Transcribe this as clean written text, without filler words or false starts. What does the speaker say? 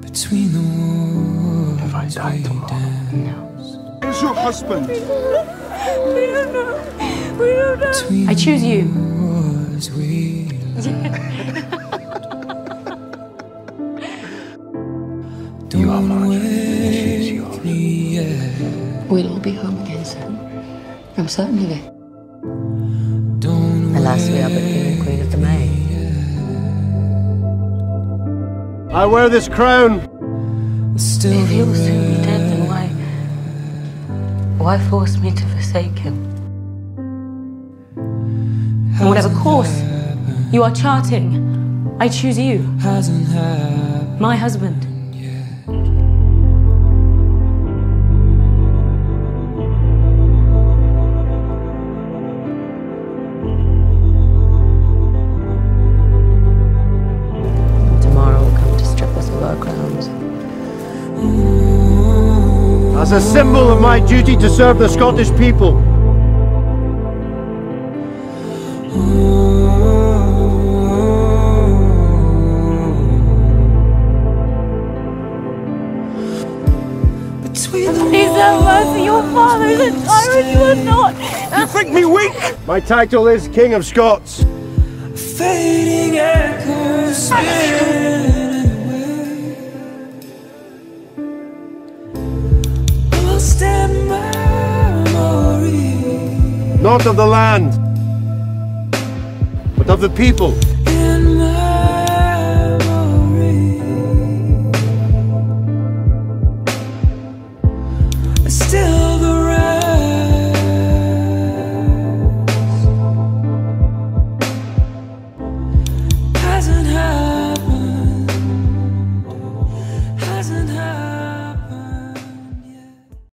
between the walls. If I die tomorrow, Who's your husband? We don't know. We don't know. I choose you. you are mine. I choose yours. We'll all be home again soon. I'm certain of it. Alas, we are but king and queen of the May. I wear this crown. If he was soon be dead, then why force me to forsake him? And whatever course you are charting, I choose you, my husband. Tomorrow will come to strip us of our crowns. As a symbol of my duty to serve the Scottish people. Please have mercy, your father is a tyrant, you are not. You think me weak? My title is King of Scots. Fading echoes spinning away. Lost in memory. Not of the land, but of the people. In memory. Still the rest hasn't happened.